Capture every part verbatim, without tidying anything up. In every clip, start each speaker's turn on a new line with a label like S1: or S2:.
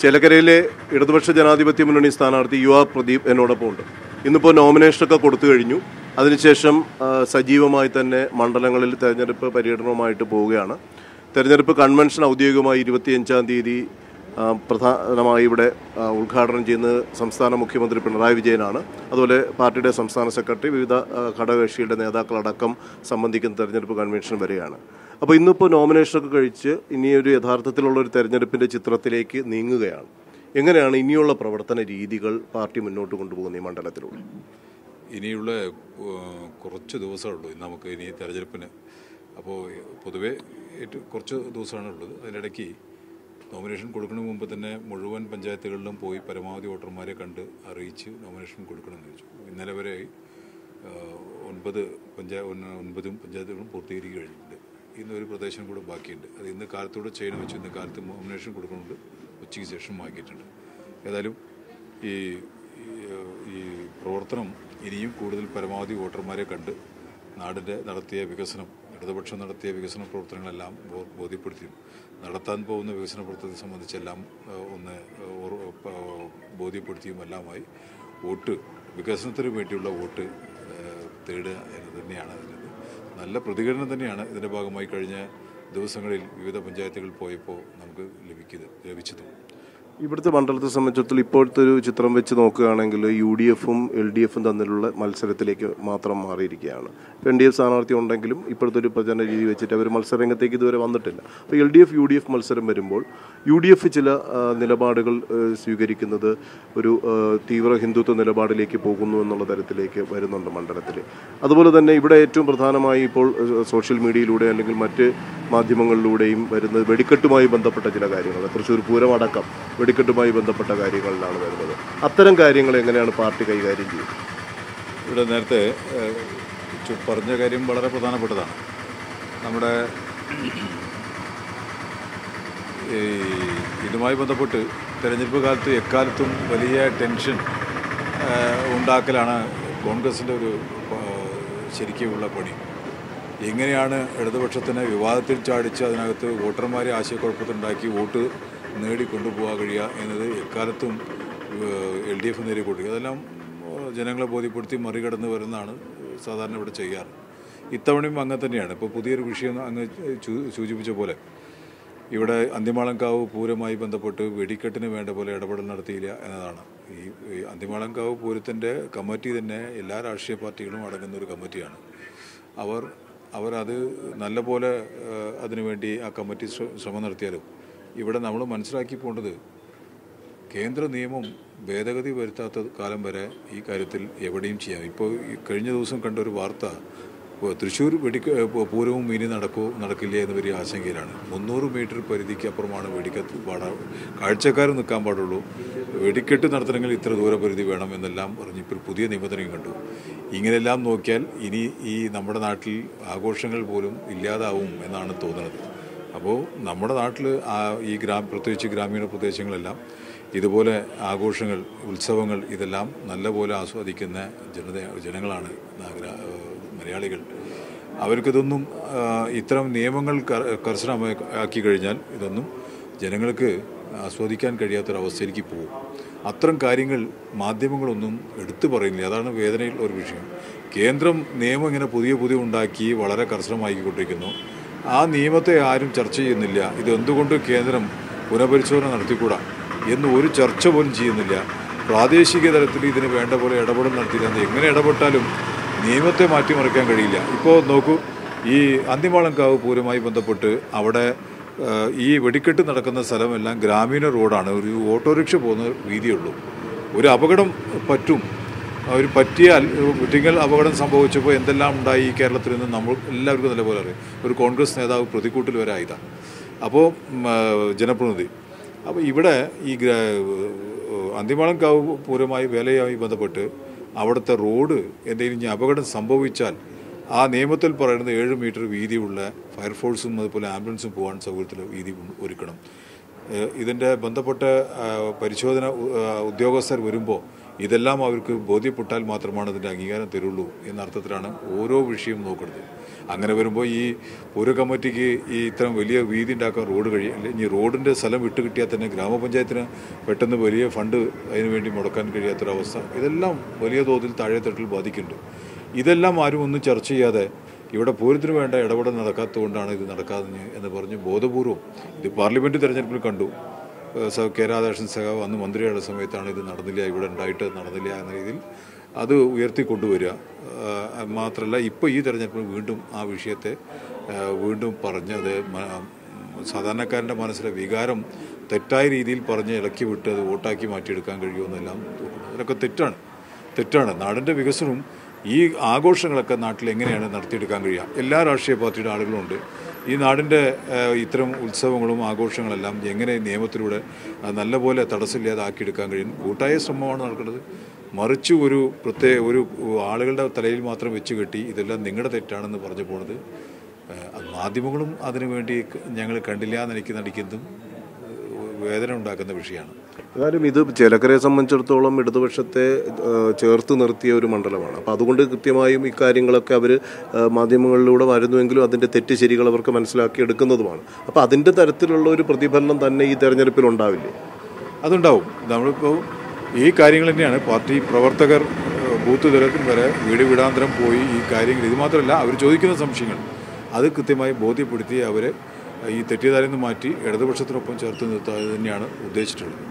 S1: Chelakkaraile ഇടതുപക്ഷ ജനാധിപത്യ മുന്നണി സ്ഥാനാർത്ഥി യു ആർ പ്രദീപ് എന്നോടൊപ്പം ഉണ്ട്. ഇന്നിപ്പോൾ നോമിനേഷനൊക്കെ കൊടുത്തു കഴിഞ്ഞു. അതിനുശേഷം സജീവമായി തന്നെ മണ്ഡലങ്ങളിൽ തെരഞ്ഞെടുപ്പ് പര്യടനവുമായിട്ട് പോവുകയാണ്. തെരഞ്ഞെടുപ്പ് കൺവെൻഷൻ ഔദ്യോഗികമായി ഇരുപത്തിയഞ്ചാം തീയതി പ്രധാനമായി ഇവിടെ ഉദ്ഘാടനം ചെയ്യുന്നത് സംസ്ഥാന മുഖ്യമന്ത്രി പിണറായി വിജയനാണ്. അതുപോലെ പാർട്ടിയുടെ സംസ്ഥാന സെക്രട്ടറി, വിവിധ ഘടകകക്ഷികളുടെ നേതാക്കളടക്കം സംബന്ധിക്കുന്ന തെരഞ്ഞെടുപ്പ് കൺവെൻഷൻ വരികയാണ്. അപ്പോൾ ഇന്നിപ്പോൾ നോമിനേഷനൊക്കെ കഴിച്ച് ഇനിയൊരു യഥാർത്ഥത്തിലുള്ള ഒരു തെരഞ്ഞെടുപ്പിൻ്റെ ചിത്രത്തിലേക്ക് നീങ്ങുകയാണ്. എങ്ങനെയാണ് ഇനിയുള്ള പ്രവർത്തന രീതികൾ പാർട്ടി മുന്നോട്ട് കൊണ്ടുപോകുന്ന ഈ മണ്ഡലത്തിലൂടെ?
S2: ഇനിയുള്ള കുറച്ച് ദിവസമുള്ളൂ നമുക്ക് ഇനി തെരഞ്ഞെടുപ്പിന്. അപ്പോൾ പൊതുവെ ഏറ്റവും കുറച്ച് ദിവസമാണുള്ളത്. അതിനിടയ്ക്ക് നോമിനേഷൻ കൊടുക്കുന്നതിന് മുമ്പ് തന്നെ മുഴുവൻ പഞ്ചായത്തുകളിലും പോയി പരമാവധി വോട്ടർമാരെ കണ്ട് അറിയിച്ച് നോമിനേഷൻ കൊടുക്കണമെന്ന് ചോദിച്ചു. ഇന്നലെ വരെ ഒൻപത് പഞ്ചായ ഒൻപതും പഞ്ചായത്തുകളും പൂർത്തീകരിച്ച് കഴിഞ്ഞിട്ടുണ്ട്. ഇന്നൊരു പ്രദേശം കൂടെ ബാക്കിയുണ്ട്. അത് ഇന്ന് കാലത്തോടെ ചെയ്യണം വെച്ച് ഇന്ന് കാലത്ത് നോമിനേഷൻ കൊടുക്കുന്നുണ്ട്. ഉച്ചയ്ക്ക് ശേഷം ആക്കിയിട്ടുണ്ട്. ഏതായാലും ഈ ഈ പ്രവർത്തനം ഇനിയും കൂടുതൽ പരമാവധി വോട്ടർമാരെ കണ്ട് നാടിൻ്റെ നടത്തിയ വികസനം, ഇടതുപക്ഷം നടത്തിയ വികസന പ്രവർത്തനങ്ങളെല്ലാം ബോധ്യപ്പെടുത്തിയും നടത്താൻ പോകുന്ന വികസന പ്രവർത്തനത്തെ സംബന്ധിച്ചെല്ലാം ഒന്ന് ബോധ്യപ്പെടുത്തിയും എല്ലാമായി വോട്ട് വികസനത്തിന് വേണ്ടിയുള്ള വോട്ട് തേടുക എന്ന് തന്നെയാണ് അതിൻ്റെ നല്ല പ്രതികരണം തന്നെയാണ് ഇതിൻ്റെ ഭാഗമായി കഴിഞ്ഞ ദിവസങ്ങളിൽ വിവിധ പഞ്ചായത്തുകളിൽ പോയപ്പോൾ നമുക്ക് ലഭിക്കുന്നത് ലഭിച്ചതും.
S1: ഇവിടുത്തെ മണ്ഡലത്തെ സംബന്ധിച്ചിടത്തോളം ഇപ്പോഴത്തെ ഒരു ചിത്രം വെച്ച് നോക്കുകയാണെങ്കിൽ യു ഡി എഫും എൽ ഡി എഫും തമ്മിലുള്ള മത്സരത്തിലേക്ക് മാത്രം മാറിയിരിക്കുകയാണ്. ഇപ്പോൾ എൻ ഡി എഫ് സ്ഥാനാർത്ഥി ഉണ്ടെങ്കിലും ഇപ്പോഴത്തെ ഒരു പ്രചരണ രീതി വെച്ചിട്ട് അവർ മത്സരരംഗത്തേക്ക് ഇതുവരെ വന്നിട്ടില്ല. അപ്പോൾ L D F U D F മത്സരം വരുമ്പോൾ യു ഡി എഫ് ചില നിലപാടുകൾ സ്വീകരിക്കുന്നത് ഒരു തീവ്ര ഹിന്ദുത്വ നിലപാടിലേക്ക് പോകുന്നു എന്നുള്ള തരത്തിലേക്ക് വരുന്നുണ്ട് മണ്ഡലത്തിൽ. അതുപോലെ തന്നെ ഇവിടെ ഏറ്റവും പ്രധാനമായി ഇപ്പോൾ സോഷ്യൽ മീഡിയയിലൂടെ അല്ലെങ്കിൽ മറ്റ് മാധ്യമങ്ങളിലൂടെയും വരുന്നത് വെടിക്കെട്ടുമായി ബന്ധപ്പെട്ട ചില കാര്യങ്ങൾ, തൃശ്ശൂർ പൂരം അടക്കം വെടിക്കെട്ടുമായി ബന്ധപ്പെട്ട കാര്യങ്ങളിലാണ് വരുന്നത്. അത്തരം കാര്യങ്ങൾ എങ്ങനെയാണ് പാർട്ടി കൈകാര്യം ചെയ്യുന്നത്?
S2: ഇവിടെ നേരത്തെ പറഞ്ഞ കാര്യം വളരെ പ്രധാനപ്പെട്ടതാണ്. നമ്മുടെ ഈ ഇതുമായി ബന്ധപ്പെട്ട് തെരഞ്ഞെടുപ്പ് കാലത്ത് എക്കാലത്തും വലിയ ടെൻഷൻ ഉണ്ടാക്കലാണ് കോൺഗ്രസിൻ്റെ ഒരു ശരിക്കുമുള്ള പണി. എങ്ങനെയാണ് ഇടതുപക്ഷത്തിന് വിവാദത്തിൽ ചാടിച്ച് അതിനകത്ത് വോട്ടർമാരെ ആശയക്കുഴപ്പത്തിലുണ്ടാക്കി വോട്ട് നേടിക്കൊണ്ടുപോകാൻ കഴിയുക എന്നത് എക്കാലത്തും എൽ ഡി എഫ് നേടിക്കൊടുക്കുക. അതെല്ലാം ജനങ്ങളെ ബോധ്യപ്പെടുത്തി മറികടന്ന് വരുന്നതാണ് സാധാരണ ഇവിടെ ചെയ്യാറ്. ഇത്തവണയും അങ്ങനെ തന്നെയാണ്. ഇപ്പോൾ പുതിയൊരു വിഷയം അങ്ങ് സൂചിപ്പിച്ച പോലെ ഇവിടെ അന്തിമാളംകാവ് പൂരവുമായി ബന്ധപ്പെട്ട് വെടിക്കെട്ടിന് വേണ്ട പോലെ ഇടപെടൽ നടത്തിയില്ല എന്നതാണ്. ഈ അന്തിമാളംകാവ് പൂരത്തിൻ്റെ കമ്മിറ്റി തന്നെ എല്ലാ രാഷ്ട്രീയ പാർട്ടികളും അടങ്ങുന്ന ഒരു കമ്മിറ്റിയാണ്. അവർ അവരത് നല്ല പോലെ അതിനുവേണ്ടി ആ കമ്മിറ്റി ശ്രമം നടത്തിയാലും ഇവിടെ നമ്മൾ മനസ്സിലാക്കി പോകേണ്ടത് കേന്ദ്ര നിയമം ഭേദഗതി വരുത്താത്ത കാലം വരെ ഈ കാര്യത്തിൽ എവിടെയും ചെയ്യാം. ഇപ്പോൾ കഴിഞ്ഞ ദിവസം കണ്ട ഒരു വാർത്ത, തൃശ്ശൂർ വെടിക്ക പൂരവും ഇനി നടക്കോ നടക്കില്ല എന്ന് വലിയ ആശങ്കയിലാണ്. മുന്നൂറ് മീറ്റർ പരിധിക്ക് അപ്പുറമാണ് വെടിക്കത്ത് പാടാ കാഴ്ചക്കാർ നിൽക്കാൻ പാടുള്ളൂ. വെടിക്കെട്ട് നടത്തണമെങ്കിൽ ഇത്ര ദൂരപരിധി വേണം എന്നെല്ലാം പറഞ്ഞ് ഇപ്പോൾ പുതിയ നിബന്ധനയും കണ്ടു. ഇങ്ങനെയെല്ലാം നോക്കിയാൽ ഇനി ഈ നമ്മുടെ നാട്ടിൽ ആഘോഷങ്ങൾ പോലും ഇല്ലാതാവും എന്നാണ് തോന്നുന്നത്. അപ്പോൾ നമ്മുടെ നാട്ടിൽ ഈ ഗ്രാമ പ്രത്യേകിച്ച് ഗ്രാമീണ പ്രദേശങ്ങളെല്ലാം ഇതുപോലെ ആഘോഷങ്ങൾ, ഉത്സവങ്ങൾ ഇതെല്ലാം നല്ലപോലെ ആസ്വദിക്കുന്ന ജനത ജനങ്ങളാണ് മലയാളികൾ. അവർക്കിതൊന്നും ഇത്തരം നിയമങ്ങൾ കർശനമാക്കി കഴിഞ്ഞാൽ ഇതൊന്നും ജനങ്ങൾക്ക് ആസ്വദിക്കാൻ കഴിയാത്തൊരവസ്ഥയിലേക്ക് പോകും. അത്തരം കാര്യങ്ങൾ മാധ്യമങ്ങളൊന്നും എടുത്തു പറയുന്നില്ല. അതാണ് വേദനയിൽ ഒരു വിഷയം. കേന്ദ്രം നിയമം ഇങ്ങനെ പുതിയ പുതിയ ഉണ്ടാക്കി വളരെ കർശനമാക്കിക്കൊണ്ടിരിക്കുന്നു. ആ നിയമത്തെ ആരും ചർച്ച ചെയ്യുന്നില്ല. ഇത് എന്തുകൊണ്ട് കേന്ദ്രം പുനഃപരിശോധന നടത്തിക്കൂടാ എന്ന് ഒരു ചർച്ച പോലും ചെയ്യുന്നില്ല. പ്രാദേശിക തലത്തിൽ ഇതിന് വേണ്ട പോലെ ഇടപെടൽ നടത്തിയില്ല. എങ്ങനെ ഇടപെട്ടാലും നിയമത്തെ മാറ്റിമറിക്കാൻ കഴിയില്ല. ഇപ്പോൾ നോക്കൂ, ഈ അന്തിമാളംകാവ് പൂരവുമായി ബന്ധപ്പെട്ട് അവിടെ ഈ വെടിക്കെട്ട് നടക്കുന്ന സ്ഥലമെല്ലാം ഗ്രാമീണ റോഡാണ്. ഒരു ഓട്ടോറിക്ഷ പോകുന്ന വീതിയുള്ളൂ. ഒരു അപകടം പറ്റും. അവർ പറ്റിയാൽ തിങ്കൾ അപകടം സംഭവിച്ചപ്പോൾ എന്തെല്ലാം ഉണ്ടായി ഈ കേരളത്തിൽ നിന്ന് നമ്മൾ എല്ലാവർക്കും നല്ലപോലെ അറിയാം. ഒരു കോൺഗ്രസ് നേതാവ് പ്രതിക്കൂട്ടിൽ വരെ ആയതാണ്. അപ്പോൾ ജനപ്രതിനിധി അപ്പോൾ ഇവിടെ ഈ അന്തിമാളംകാവ് പൂരമായി വേലയുമായി ബന്ധപ്പെട്ട് അവിടുത്തെ റോഡ് എന്തെങ്കിലും ഇനി അപകടം സംഭവിച്ചാൽ ആ നിയമത്തിൽ പറയുന്നത് ഏഴ് മീറ്റർ വീതിയുള്ള ഫയർഫോഴ്സും അതുപോലെ ആംബുലൻസും പോകാൻ സൗകര്യത്തിൽ വീതി ഒരുക്കണം. ഇതിൻ്റെ ബന്ധപ്പെട്ട പരിശോധന ഉദ്യോഗസ്ഥർ വരുമ്പോൾ ഇതെല്ലാം അവർക്ക് ബോധ്യപ്പെട്ടാൽ മാത്രമാണ് അതിൻ്റെ അംഗീകാരം തരുള്ളൂ എന്ന അർത്ഥത്തിലാണ് ഓരോ വിഷയവും നോക്കുന്നത്. അങ്ങനെ വരുമ്പോൾ ഈ പൂര കമ്മിറ്റിക്ക് ഈ ഇത്തരം വലിയ വീതി ഉണ്ടാക്കാൻ റോഡ് കഴിയും, അല്ലെങ്കിൽ ഈ റോഡിൻ്റെ സ്ഥലം വിട്ട് കിട്ടിയാൽ തന്നെ ഗ്രാമപഞ്ചായത്തിന് പെട്ടെന്ന് വലിയ ഫണ്ട് അതിനുവേണ്ടി മുടക്കാൻ കഴിയാത്തൊരവസ്ഥ, ഇതെല്ലാം വലിയ തോതിൽ താഴെത്തട്ടിൽ ബാധിക്കുന്നുണ്ട്. ഇതെല്ലാം ആരും ഒന്നും ചർച്ച ചെയ്യാതെ ഇവിടെ പൂരത്തിന് വേണ്ട ഇടപെടൽ നടക്കാത്തതുകൊണ്ടാണ് ഇത് നടക്കാതെ എന്ന് പറഞ്ഞ് ബോധപൂർവം ഇത് പാർലമെൻറ്റ് തെരഞ്ഞെടുപ്പിൽ കണ്ടു. സ കെ രാധാകൃഷ്ണൻ സഖാവ് അന്ന് മന്ത്രിയുടെ സമയത്താണ് ഇത് നടന്നില്ല, ഇവിടെ ഉണ്ടായിട്ട് നടന്നില്ല എന്ന രീതിയിൽ അത് ഉയർത്തിക്കൊണ്ടുവരിക. മാത്രമല്ല ഇപ്പോൾ ഈ തെരഞ്ഞെടുപ്പിൽ വീണ്ടും ആ വിഷയത്തെ വീണ്ടും പറഞ്ഞത് സാധാരണക്കാരൻ്റെ മനസ്സിലെ വികാരം തെറ്റായ രീതിയിൽ പറഞ്ഞ് ഇളക്കി വിട്ട് അത് വോട്ടാക്കി മാറ്റിയെടുക്കാൻ കഴിയുമെന്നെല്ലാം തോന്നുന്നു. അതൊക്കെ തെറ്റാണ് തെറ്റാണ് നാടിൻ്റെ വികസനവും ഈ ആഘോഷങ്ങളൊക്കെ നാട്ടിൽ എങ്ങനെയാണ് നടത്തിയെടുക്കാൻ കഴിയുക? എല്ലാ രാഷ്ട്രീയ പാർട്ടിയുടെ ആളുകളുമുണ്ട്. ഈ നാടിൻ്റെ ഇത്തരം ഉത്സവങ്ങളും ആഘോഷങ്ങളെല്ലാം എങ്ങനെ നിയമത്തിലൂടെ നല്ലപോലെ തടസ്സമില്ലാതെ ആക്കിയെടുക്കാൻ കഴിയും? കൂട്ടായ ശ്രമമാണ് നടക്കുന്നത്. മറിച്ച് ഒരു പ്രത്യേക ഒരു ആളുകളുടെ തലയിൽ മാത്രം വെച്ച് കെട്ടി ഇതെല്ലാം നിങ്ങളുടെ തെറ്റാണെന്ന് പറഞ്ഞു പോകുന്നത് മാധ്യമങ്ങളും അതിനുവേണ്ടി ഞങ്ങൾ കണ്ടില്ല എന്നെനിക്ക് നടിക്കുന്നതും വേദന ഉണ്ടാക്കുന്ന വിഷയമാണ്.
S1: എന്നാലും ഇത് ചേലക്കരയെ സംബന്ധിച്ചിടത്തോളം ഇടതുപക്ഷത്തെ ചേർത്ത് നിർത്തിയ ഒരു മണ്ഡലമാണ്. അപ്പോൾ അതുകൊണ്ട് കൃത്യമായും ഇക്കാര്യങ്ങളൊക്കെ അവർ മാധ്യമങ്ങളിലൂടെ വരുന്നുവെങ്കിലും അതിൻ്റെ തെറ്റ് ശരികൾ അവർക്ക് മനസ്സിലാക്കി എടുക്കുന്നതുമാണ്. അപ്പോൾ അതിൻ്റെ തരത്തിലുള്ള ഒരു പ്രതിഫലനം തന്നെ ഈ തെരഞ്ഞെടുപ്പിൽ ഉണ്ടാവില്ലേ?
S2: അതുണ്ടാവും. നമ്മളിപ്പോൾ ഈ കാര്യങ്ങൾ തന്നെയാണ് പാർട്ടി പ്രവർത്തകർ ബൂത്ത് തലത്തിൽ വരെ വീട് വീടാന്തരം പോയി ഈ കാര്യങ്ങൾ, ഇത് മാത്രമല്ല അവർ ചോദിക്കുന്ന സംശയങ്ങൾ അത് കൃത്യമായി ബോധ്യപ്പെടുത്തി അവരെ ഈ തെറ്റിദ്ധാരയിൽ നിന്ന് മാറ്റി ഇടതുപക്ഷത്തിനൊപ്പം ചേർത്ത് നിർത്താൻ തന്നെയാണ് ഉദ്ദേശിച്ചിട്ടുള്ളത്.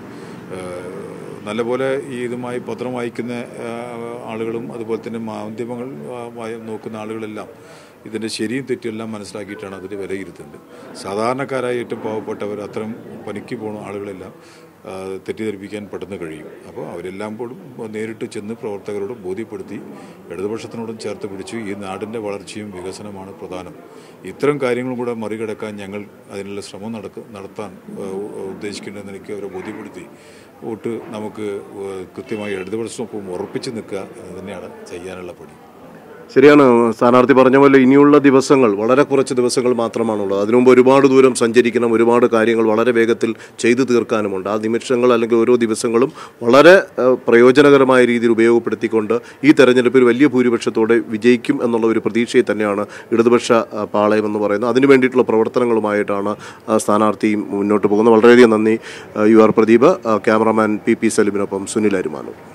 S2: നല്ലപോലെ ഈ ഇതുമായി പത്രം വായിക്കുന്ന ആളുകളും അതുപോലെ തന്നെ മാധ്യമങ്ങൾ നോക്കുന്ന ആളുകളെല്ലാം ഇതിൻ്റെ ശരിയും തെറ്റുമെല്ലാം മനസ്സിലാക്കിയിട്ടാണ് അതിൽ വിലയിരുത്തുന്നത്. സാധാരണക്കാരായ ഏറ്റവും പാവപ്പെട്ടവർ അത്തരം പണിക്ക് പോകുന്ന ആളുകളെല്ലാം തെറ്റിദ്ധരിപ്പിക്കാൻ പെട്ടെന്ന് കഴിയും. അപ്പോൾ അവരെല്ലാം പോലും നേരിട്ട് ചെന്ന് പ്രവർത്തകരോട് ബോധ്യപ്പെടുത്തി ഇടതുപക്ഷത്തിനോടും ചേർത്ത് പിടിച്ചു ഈ നാടിൻ്റെ വളർച്ചയും വികസനമാണ് പ്രധാനം, ഇത്തരം കാര്യങ്ങളും കൂടെ മറികടക്കാൻ ഞങ്ങൾ അതിനുള്ള ശ്രമം നടക്ക നടത്താൻ ഉദ്ദേശിക്കേണ്ടതെന്ന് എനിക്ക് അവരെ ബോധ്യപ്പെടുത്തി വോട്ട് നമുക്ക് കൃത്യമായി ഇടതുപക്ഷത്തിനൊപ്പം ഉറപ്പിച്ച് നിൽക്കുക എന്ന് തന്നെയാണ് ചെയ്യാനുള്ള പണി.
S1: ശരിയാണ് സ്ഥാനാർത്ഥി പറഞ്ഞ പോലെ ഇനിയുള്ള ദിവസങ്ങൾ വളരെ കുറച്ച് ദിവസങ്ങൾ മാത്രമാണുള്ളത്. അതിനു മുമ്പ് ഒരുപാട് ദൂരം സഞ്ചരിക്കണം, ഒരുപാട് കാര്യങ്ങൾ വളരെ വേഗത്തിൽ ചെയ്തു തീർക്കാനുമുണ്ട്. ആ നിമിഷങ്ങൾ അല്ലെങ്കിൽ ഓരോ ദിവസങ്ങളും വളരെ പ്രയോജനകരമായ രീതിയിൽ ഉപയോഗപ്പെടുത്തിക്കൊണ്ട് ഈ തെരഞ്ഞെടുപ്പിൽ വലിയ ഭൂരിപക്ഷത്തോടെ വിജയിക്കും എന്നുള്ള ഒരു പ്രതീക്ഷയെ തന്നെയാണ് ഇടതുപക്ഷ പാളയം എന്ന് പറയുന്നത്. അതിനു വേണ്ടിയിട്ടുള്ള പ്രവർത്തനങ്ങളുമായിട്ടാണ് സ്ഥാനാർത്ഥി മുന്നോട്ട് പോകുന്നത്. വളരെയധികം നന്ദി. U R Pradeep. Cameraman P P സലിമിനൊപ്പം സുനിൽ അരുമാനു.